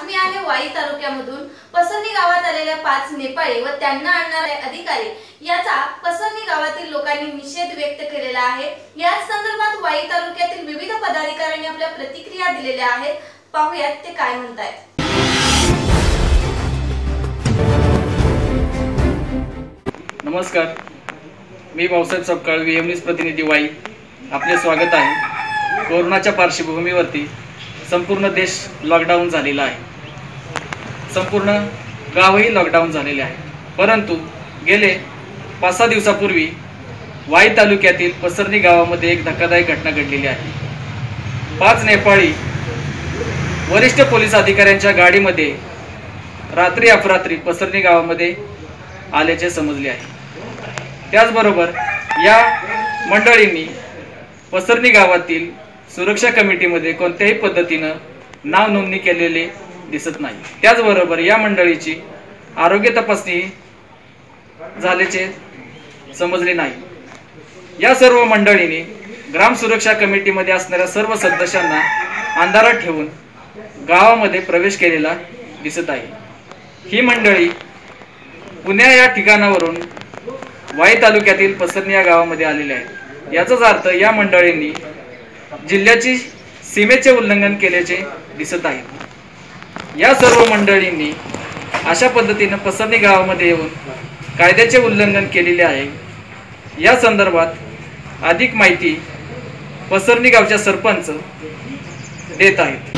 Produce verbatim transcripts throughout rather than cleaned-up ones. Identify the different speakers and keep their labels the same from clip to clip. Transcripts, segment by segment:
Speaker 1: मी आहे वाई तालुक्यामधून पसरणी गावात आलेल्या पाच नेपाळी व त्यांना आणणारे अधिकारी याचा पसरणी गावातील लोकांनी निषेध व्यक्त केलेला आहे। याच संदर्भात वाई तालुक्यातील विविध पदाधिकाऱ्यांनी आपल्या प्रतिक्रिया दिलेल्या आहेत। पाहूयात ते काय म्हणतात।
Speaker 2: नमस्कार, मी भाऊसाहेब सपकाळ, व्हीएम न्यूज प्रतिनिधी वाई। आपले स्वागत आहे। कोरोनाच्या पार्श्वभूमीवरती संपूर्ण देश लॉकडाऊन झालेला आहे, संपूर्ण गावही लॉकडाऊन झालेले आहे। परंतु गेले पाच सहा दिवसापूर्वी वाई तालुक्यातील पसरणी गावामध्ये एक धक्कादायक घटना घडलेली आहे। पाच नेपाळी वरिष्ठ पोलीस अधिकाऱ्यांच्या गाडीमध्ये रात्री अपरात्री पसरणी गावामध्ये आल्याचे समजले आहे। त्याचबरोबर या मंडळींनी पसरणी गावातील सुरक्षा कमिटीमध्ये कोणत्याही पद्धतीनं नाव नोंदणी केलेले दिसत नाही। त्याचबरोबर या मंडळीची आरोग्य तपासणी झाल्याचे समजले नाही। या सर्व मंडळींनी ग्राम सुरक्षा कमिटीमध्ये असणाऱ्या सर्व सदस्यांना अंधारात ठेवून गावामध्ये प्रवेश केलेला दिसत आहे। ही मंडळी पुण्या या ठिकाणावरून वाई तालुक्यातील पसरणी या गावामध्ये आलेले आहेत। याचाच अर्थ या मंडळींनी जिल्ह्याची सीमेचे उल्लंघन केल्याचे दिसत आहे। या सर्व मंडळींनी अशा पद्धतीने पसरणी गावामध्ये येऊन कायद्याचे उल्लंघन केलेले आहे। या संदर्भात अधिक माहिती पसरणी गावच्या सरपंच देत आहेत।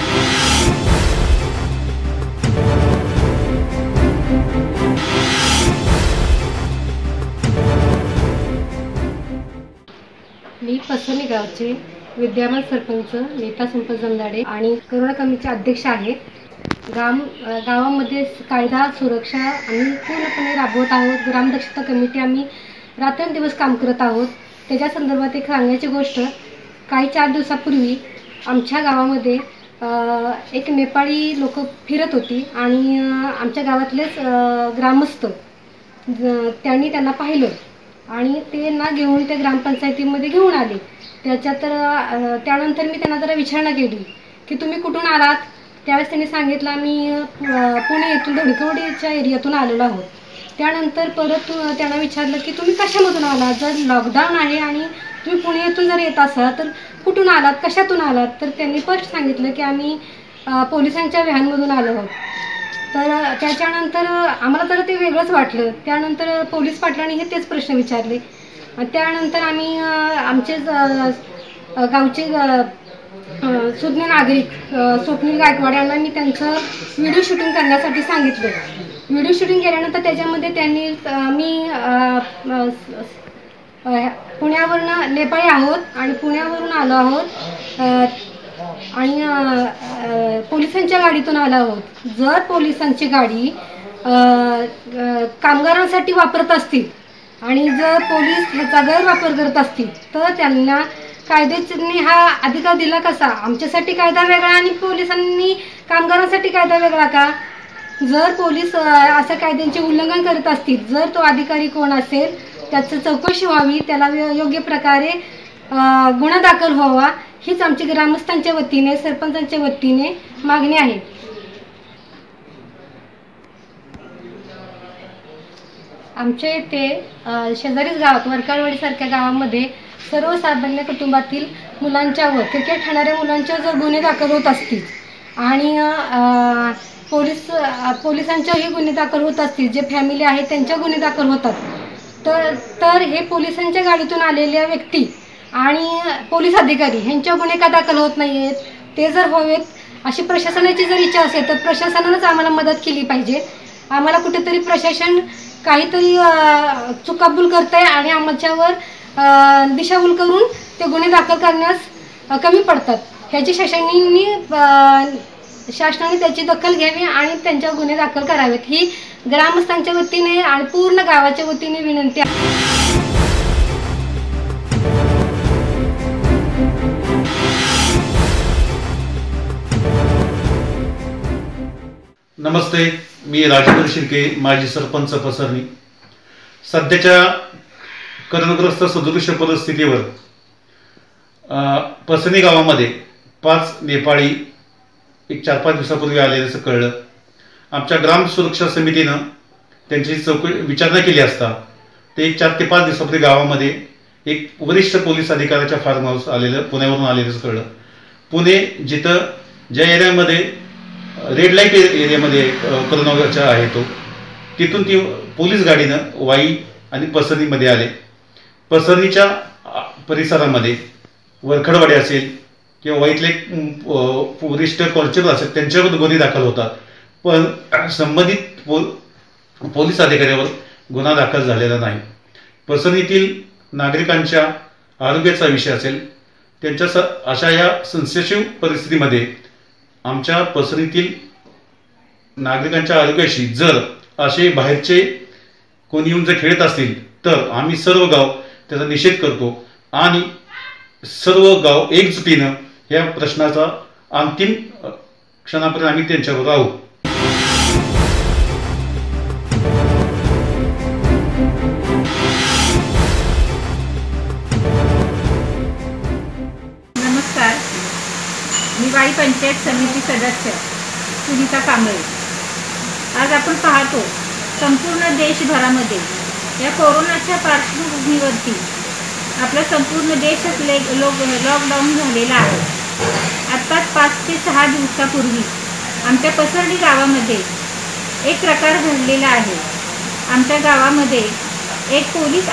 Speaker 3: मी पसरणी गावचे विद्यमान सरपंच नीता संपत जमदाडे आणि कोरोना कमिटीचे अध्यक्ष आहे। गाव गावामध्ये कायदा सुरक्षा आम्ही पूर्णपणे राबवत आहोत। ग्रामदक्षता कमिटी आम्ही रात्रंदिवस काम करत आहोत। त्याच्या संदर्भात एक सांगायची गोष्ट, काही चार दिवसापूर्वी आमच्या गावामध्ये एक नेपाळी लोक फिरत होती आणि आमच्या गावातलेच ग्रामस्थ त्यांनी त्यांना पाहिलं आणि ते ना घेऊन त्या ग्रामपंचायतीमध्ये घेऊन आले। त्याच्यात तर त्यानंतर मी त्यांना जरा विचारणा केली की तुम्ही कुठून आलात। त्यावेळेस त्यांनी सांगितलं आम्ही पुणे येथून धडकवडीच्या एरियातून आलेलो आहोत। त्यानंतर परत त्यांना विचारलं की तुम्ही कशामधून आलात, जर लॉकडाऊन आहे आणि तुम्ही पुणे येथून जर येत असाल तर कुठून आलात, कशातून आलात। तर त्यांनी परत सांगितलं की आम्ही पोलिसांच्या व्हॅनमधून आलो आहोत। तर त्याच्यानंतर आम्हाला तर ते वेगळंच वाटलं। त्यानंतर पोलीस पाटलांनी हे तेच प्रश्न विचारले। त्यानंतर आम्ही आमचे गावचे सुज्ञ नागरिक स्वप्नील गायकवाड यांना मी त्यांचं व्हिडिओ शूटिंग करण्यासाठी सांगितलं। व्हिडिओ शूटिंग केल्यानंतर त्याच्यामध्ये त्यांनी मी पुण्यावरून नेपाळी आहोत आणि पुण्यावरून आलो आहोत आणि पोलिसांच्या गाडीतून आलो आहोत। जर पोलिसांची गाडी कामगारांसाठी वापरत असतील आणि जर पोलीस ह्याचा गैरवापर करत असतील तर त्यांना कायद्याने हा अधिकार दिला कसा। आमच्यासाठी कायदा वेगळा आणि पोलिसांनी कामगारांसाठी कायदा वेगळा का। जर पोलीस अशा कायद्यांचे उल्लंघन करत असतील, जर तो अधिकारी कोण असेल त्याचं चौकशी व्हावी, त्याला योग्य प्रकारे गुन्हा दाखल व्हावा, हीच आमची ग्रामस्थांच्या वतीने सरपंचांच्या वतीने मागणी आहे। आमच्या इथे शेजारीच गावात वरकाळवाडीसारख्या गावामध्ये सर्वसामान्य कुटुंबातील मुलांच्यावर क्रिकेट खेळणाऱ्या मुलांच्यावर जर गुन्हे दाखल होत असतील आणि पोलीस पोलिसांच्याही गुन्हे दाखल होत असतील, जे फॅमिली आहे त्यांच्या गुन्हे दाखल होतात, तर तर हे पोलिसांच्या गाडीतून आलेल्या व्यक्ती आणि पोलीस अधिकारी ह्यांच्या गुन्हे का दाखल होत नाही आहेत, ते जर व्हावेत अशी प्रशासनाची जर इच्छा असेल तर प्रशासनानंच आम्हाला मदत केली पाहिजे। आम्हाला कुठेतरी प्रशासन काहीतरी चुकाबूल करत आहे आणि आमच्यावर दिशाभूल करून ते गुन्हे दाखल करण्यास कमी पडतात। ह्याची शासनाने शासनाने त्याची दखल घ्यावी आणि त्यांच्यावर गुन्हे दाखल करावेत, ही ग्रामस्थांच्या वतीने आणि पूर्ण गावाच्या वतीने विनंती आहे।
Speaker 4: नमस्ते, मी राजेंद्र शिर्के, माजी सरपंच पसरणी। सध्याच्या करोनाग्रस्त सदृश्य परिस्थितीवर पसरणी गावामध्ये पाच नेपाळी एक चार पाच दिवसापूर्वी आलेल्याचं कळलं। आमच्या ग्राम सुरक्षा समितीनं त्यांची चौकशी विचारणा केली असता ते एक चार ते पाच दिवसापूर्वी गावामध्ये एक वरिष्ठ पोलीस अधिकाऱ्याच्या फार्म हाऊस आलेलं, पुण्यावरून आलेलं कळलं. पुणे जिथं ज्या एरियामध्ये रेड लाईट एरियामध्ये कोरोनाचा आहे तो, तिथून ती पोलीस गाडीनं वाई आणि पसरणीमध्ये आले. पसरणीच्या परिसरामध्ये वरखडवाडी असेल किंवा वाईतले वरिष्ठ कॉन्स्टेबल असेल त्यांच्यावर गुन्हे दाखल होतात, पण संबंधित पो पोलीस अधिकाऱ्यावर गुन्हा दाखल झालेला नाही. पसरणीतील नागरिकांच्या आरोग्याचा विषय असेल, त्यांच्या स अशा या संशयशील परिस्थितीमध्ये आमच्या पसरणीतील नागरिकांच्या आरोग्याशी जर असे बाहेरचे कोणी येऊन जर खेळत असतील तर आम्ही सर्व गाव त्याचा निषेध करतो आणि सर्व गाव एकजुटीनं या प्रश्नाचा अंतिम क्षणापर्यंत आम्ही त्यांच्यावर राहू.
Speaker 5: नमस्कार, मी वाई पंचायत समिती सदस्य सुनीता कांबळे. आज आपण पाहतो संपूर्ण देशभरामध्ये या कोरोनाच्या पार्श्वभूमीवरती आपला संपूर्ण देशच ले लोक लॉकडाऊन झालेला आहे. आत्ताच पाच ते सहा दिवसापूर्वी आमच्या पसरणी गावामध्ये एक प्रकार घडलेला आहे. आमच्या गावामध्ये एक पोलीस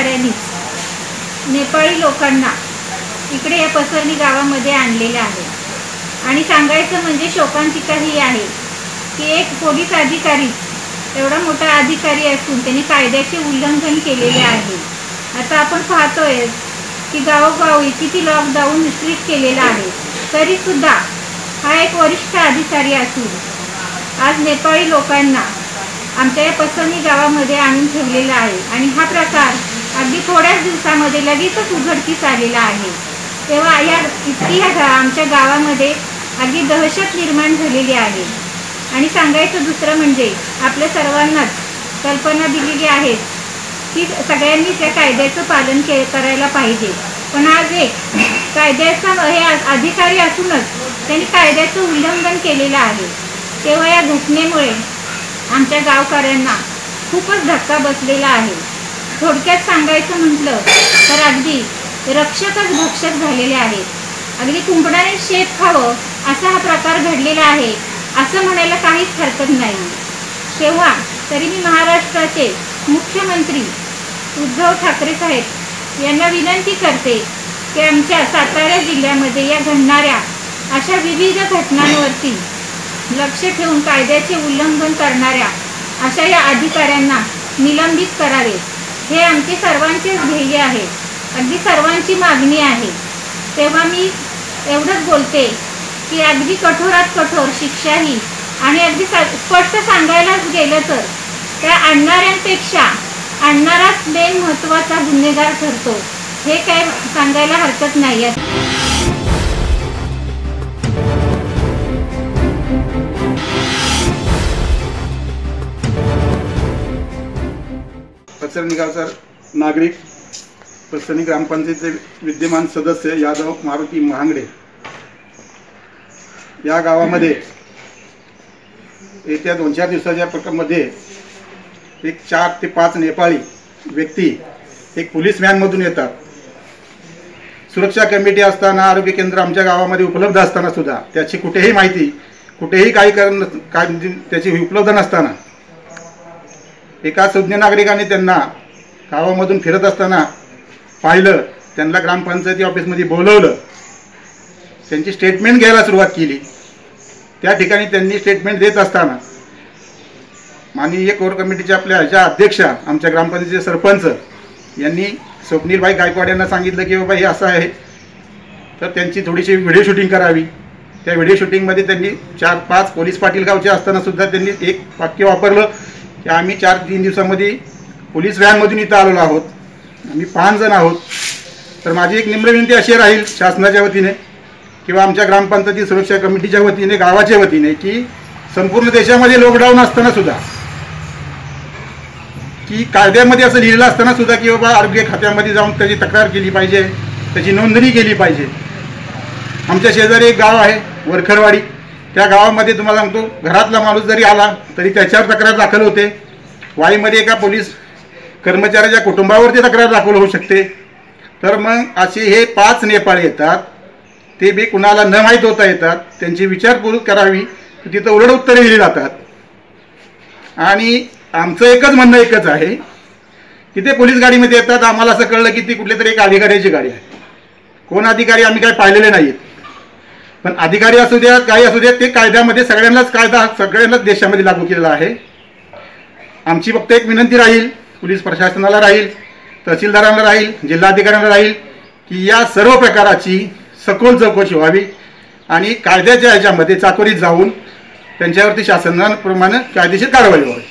Speaker 5: अधिकाऱ्यांनीच नेपाळी लोकांना इकडे या पसरणी गावामध्ये आणलेले आहे. आणि सांगायचं म्हणजे शोकांतिका ही आहे की एक पोलीस अधिकारी, एवढा मोठा अधिकारी असून त्यांनी कायद्याचे उल्लंघन केलेले आहे. आता आपण पाहतोय की गावोगावी किती लॉकडाऊन स्ट्रिक्ट केलेला आहे, तरीसुद्धा हा एक वरिष्ठ अधिकारी असून आज नेपाळी लोकांना आमच्या या पसरणी गावामध्ये आणून ठेवलेला आहे. आणि हा प्रकार अगदी थोड्याच दिवसामध्ये लगेचच उघडकीस आलेला आहे. तेव्हा या इतकी ह्या आमच्या गावामध्ये अगदी दहशत निर्माण झालेली आहे. आणि सांगायचं दुसरं म्हणजे आपल्या सर्वांनाच कल्पना दिलेली आहे की सगळ्यांनी त्या कायद्याचं पालन के करायला पाहिजे. पण आज एक कायद्याचा हे अधिकारी असूनच त्यांनी कायद्याचं उल्लंघन केलेलं आहे. तेव्हा या घटनेमुळे आमच्या गावकऱ्यांना खूपच धक्का बसलेला आहे. थोडक्यात सांगायचं म्हटलं तर अगदी रक्षकच भक्षक झालेले आहेत. अगदी कुंपणाने शेत खावं असा हा प्रकार घडलेला आहे असं म्हणायला काहीच हरकत नाही. तेव्हा तरी मी महाराष्ट्राचे मुख्यमंत्री उद्धव ठाकरे साहेब यांना विनंती करते की आमच्या सातारा जिल्ह्यामध्ये या घडणाऱ्या अशा विविध घटनांवरती लक्ष ठेवून कायद्याचे उल्लंघन करणाऱ्या अशा या अधिकाऱ्यांना निलंबित करावे, हे आमचे सर्वांचेच ध्येय आहे, अगदी सर्वांची मागणी आहे. तेव्हा मी एवढंच बोलते की अगदी कठोरात कठोर शिक्षा ही, आणि अगदी स्पष्ट सांगायलाच गेलं तर त्या आणणाऱ्यांपेक्षा आणणाराच मेन महत्त्वाचा गुन्हेगार ठरतो, हे काय सांगायला हरकत नाही आहे.
Speaker 6: पसरणी गावचा नागरिक, पसरणी ग्रामपंचायतीचे विद्यमान सदस्य यादव मारुती महांगडे या गावामध्ये येत्या दोन चार दिवसाच्या प्रकारामध्ये एक चार ते पाच नेपाळी व्यक्ती एक पोलीस व्हॅनमधून येतात. सुरक्षा कमिटी असताना, आरोग्य केंद्र आमच्या गावामध्ये उपलब्ध असताना सुद्धा त्याची कुठेही माहिती, कुठेही काही करण काय त्याची उपलब्ध नसताना एका सुज्ञ नागरिकाने त्यांना गावामधून फिरत असताना पाहिलं. त्यांना ग्रामपंचायती ऑफिसमध्ये बोलवलं, त्यांची स्टेटमेंट घ्यायला सुरुवात केली. त्या ठिकाणी त्यांनी स्टेटमेंट देत असताना माननीय कोर कमिटीच्या आपल्या ह्याच्या अध्यक्षा, आमच्या ग्रामपंचायतीचे सरपंच यांनी स्वप्नीलभाई गायकवाड यांना सांगितलं की बाबा हे असं आहे, तर त्यांची थोडीशी व्हिडिओ शूटिंग करावी. त्या व्हिडिओ शूटिंगमध्ये त्यांनी चार पाच पोलीस पाटील गावचे असताना सुद्धा त्यांनी एक वाक्य वापरलं की आम्ही चार तीन दिवसामध्ये पोलीस व्हॅनमधून इथं आलेलो आहोत, आम्ही पाच जण आहोत. तर माझी एक निम्र विनंती अशी राहील शासनाच्या वतीने किंवा आमच्या ग्रामपंचायती सुरक्षा कमिटीच्या वतीने, गावाच्या वतीने, की संपूर्ण देशामध्ये लॉकडाऊन असताना सुद्धा, की कायद्यामध्ये असं लिहिलेलं असताना सुद्धा की बाबा आरोग्य खात्यामध्ये जाऊन त्याची तक्रार केली पाहिजे, त्याची नोंदणी केली पाहिजे. आमच्या शेजारी एक गाव आहे वरखडवाडी, त्या गावामध्ये तुम्हाला सांगतो, घरातला माणूस जरी आला तरी त्याच्यावर तक्रार दाखल होते. वाईमध्ये एका पोलीस कर्मचाऱ्याच्या कुटुंबावरती तक्रार दाखल होऊ शकते. तर मग असे हे पाच नेपाळी येतात, ते बी कुणाला न माहीत होता येतात. त्यांची विचारपूर्वक करावी, तिथं उलट उत्तरे दिली जातात. आणि आमचं एकच म्हणणं एकच आहे की ते पोलीस गाडीमध्ये येतात. आम्हाला असं कळलं की ती कुठल्या तरी एक अधिकाऱ्याची गाडी आहे. कोण अधिकारी आम्ही काही पाहिलेले नाहीत, पण अधिकारी असू द्या काही असू द्या, ते कायद्यामध्ये सगळ्यांनाच कायदा सगळ्यांनाच देशामध्ये लागू केलेला आहे. आमची फक्त एक विनंती राहील, पोलीस प्रशासनाला राहील, तहसीलदारांना राहील, जिल्हाधिकाऱ्यांना राहील की या सर्व प्रकाराची सखोल चौकशी व्हावी आणि कायद्याच्या ह्याच्यामध्ये चाकोरीत जाऊन त्यांच्यावरती शासनाप्रमाणे कायदेशीर कारवाई व्हावी.